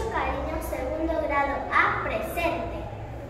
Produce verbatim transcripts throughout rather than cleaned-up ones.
cariño, segundo grado A, presente.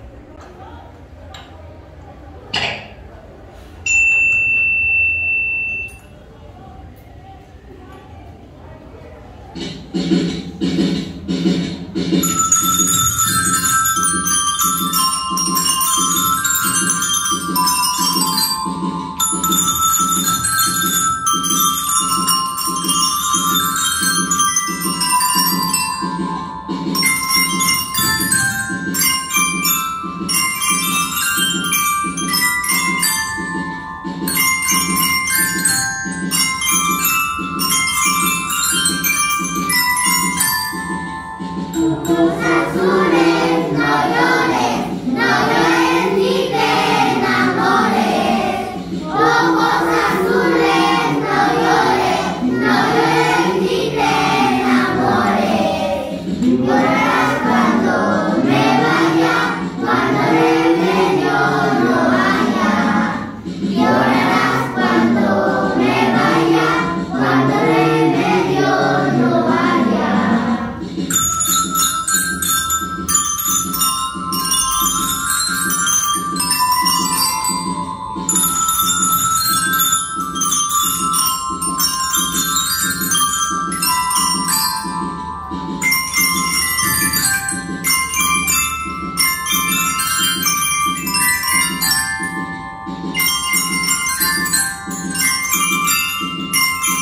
Ojos azules, no llores, no llores ni te enamores. Ojos azules, no llores, no llores ni te enamores. Llorarás cuando me vaya, cuando de yo no haya. Llorarás cuando me vaya, cuando de yo no haya.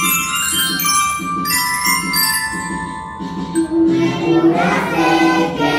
Tú me juraste que